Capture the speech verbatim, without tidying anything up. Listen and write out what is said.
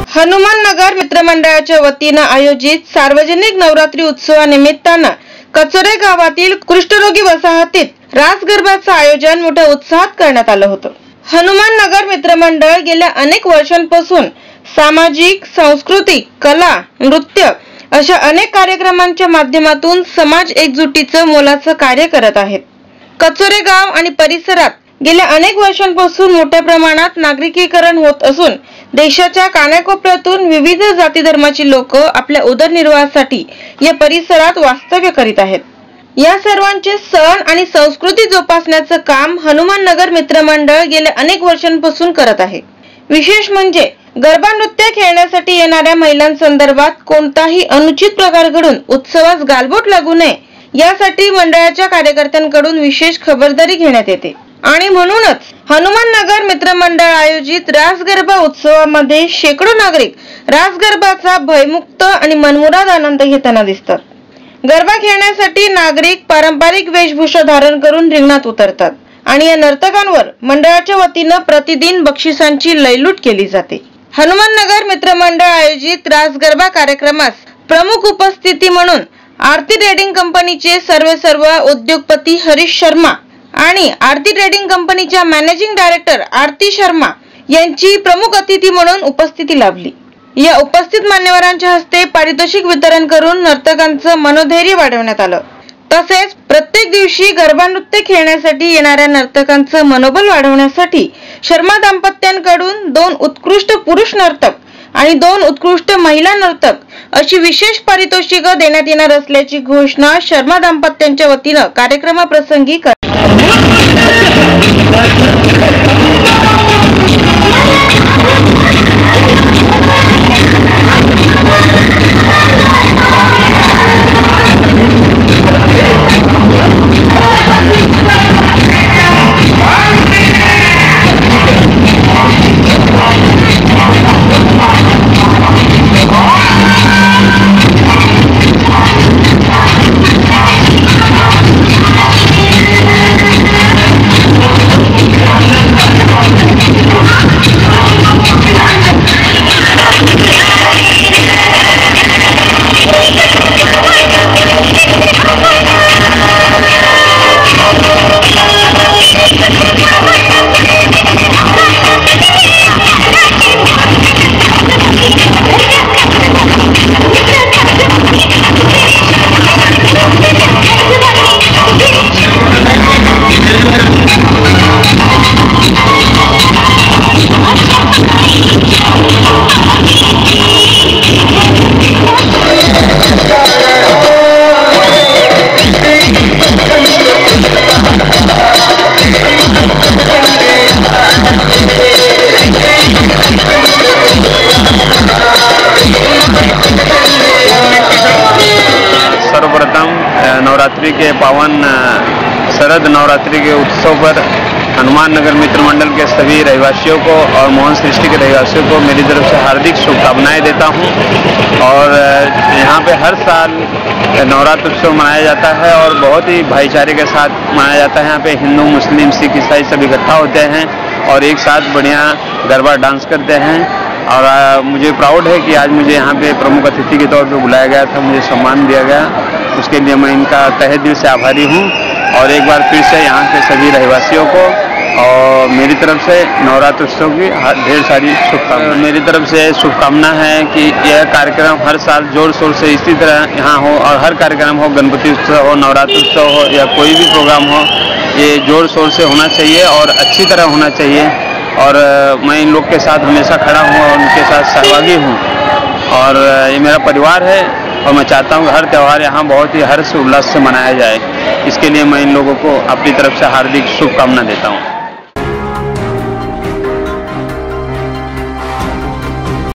हनुमान नगर मित्रमंडळाच्या वतीनं आयोजित सार्वजनिक नवरात्री उत्सवानिमित्तानं कचोरे गावातील कुष्ठरोगी वसाहतीत रास गरबाचं आयोजन मोठ्या उत्साहात करण्यात आलं होतं। हनुमान नगर मित्रमंडळ गेल्या अनेक वर्षांपासून सामाजिक, सांस्कृतिक, कला, नृत्य अशा अनेक कार्यक्रमांच्या माध्यमातून समाज एकजुटीचं मोलाचं कार्य करत आहेत। कचोरे गाव आणि परिसरात गेल्या अनेक वर्षांपासून मोठ्या प्रमाणात नागरिकीकरण होत असून देशाच्या कानाकोपऱ्यातून विविध जाती धर्माची लोक आपल्या उदरनिर्वाहासाठी या परिसरात वास्तव्य करीत आहेत। या सर्वांचे सण आणि संस्कृती जोपासण्याचं काम हनुमान नगर मित्रमंडळ गेल्या अनेक वर्षांपासून करत आहे। विशेष म्हणजे गरबा नृत्य खेळण्यासाठी येणाऱ्या महिलांसंदर्भात कोणताही अनुचित प्रकार घडून उत्सवास गालबोट लागू नये यासाठी मंडळाच्या कार्यकर्त्यांकडून विशेष खबरदारी घेण्यात येते आणि म्हणूनच हनुमान नगर मित्रमंडळ आयोजित रास गरबा उत्सवामध्ये शेकडो नागरिक रास गरबाचा भयमुक्त आणि मनमुराद आनंद घेताना दिसतात। गरबा खेळण्यासाठी नागरिक पारंपरिक वेशभूषा धारण करून रिंगणात उतरतात आणि या नर्तकांवर मंडळाच्या वतीनं प्रतिदिन बक्षिसांची लयलूट केली जाते। हनुमान नगर मित्रमंडळ आयोजित रास गरबा कार्यक्रमास प्रमुख उपस्थिती म्हणून आरती ट्रेडिंग कंपनीचे सर्व सर्व उद्योगपती हरीश शर्मा आणि आरती ट्रेडिंग कंपनीच्या मॅनेजिंग डायरेक्टर आरती शर्मा यांची प्रमुख अतिथी म्हणून उपस्थिती लाभली। या उपस्थित मान्यवरांच्या हस्ते पारितोषिक वितरण करून नर्तकांचं मनोधैर्य वाढवण्यात आलं। तसेच प्रत्येक दिवशी गरबा नृत्य खेळण्यासाठी येणाऱ्या नर्तकांचं मनोबल वाढवण्यासाठी शर्मा दाम्पत्यांकडून दोन उत्कृष्ट पुरुष नर्तक आणि दोन उत्कृष्ट महिला नर्तक अशी विशेष पारितोषिकं देण्यात येणार असल्याची घोषणा शर्मा दाम्पत्यांच्या वतीनं कार्यक्रमाप्रसंगी करण्यात सर्वप्रथम नवरात्रि के पावन शरद नवरात्रि के उत्सव पर हनुमान नगर मित्र मंडल के सभी रहवासियों को और मोहन सृष्टि के रहवासियों को मेरी तरफ से हार्दिक शुभकामनाएं देता हूं। और यहाँ पे हर साल नवरात्र उत्सव मनाया जाता है और बहुत ही भाईचारे के साथ मनाया जाता है। यहाँ पे हिंदू, मुस्लिम, सिख, ईसाई सब इकट्ठा होते हैं और एक साथ बढ़िया गरबा डांस करते हैं। और आ, मुझे प्राउड है कि आज मुझे यहाँ पे प्रमुख अतिथि के तौर पे बुलाया गया था, मुझे सम्मान दिया गया, उसके लिए मैं इनका तहे दिल से आभारी हूँ। और एक बार फिर से यहाँ के सभी रहवासियों को और मेरी तरफ से नवरात्र उत्सव की ढेर सारी शुभकामनाएं। मेरी तरफ से शुभकामना है कि यह कार्यक्रम हर साल जोर शोर से इसी तरह यहाँ हो और हर कार्यक्रम हो, गणपति उत्सव हो, नवरात्र उत्सव हो या कोई भी प्रोग्राम हो, ये जोर शोर से होना चाहिए और अच्छी तरह होना चाहिए। और मैं इन लोग के साथ हमेशा खड़ा हूँ और उनके साथ सहभागी हूँ और ये मेरा परिवार है और मैं चाहता हूँ कि हर त्यौहार यहाँ बहुत ही हर्ष उल्लास से मनाया जाए। इसके लिए मैं इन लोगों को अपनी तरफ से हार्दिक शुभकामना देता हूँ।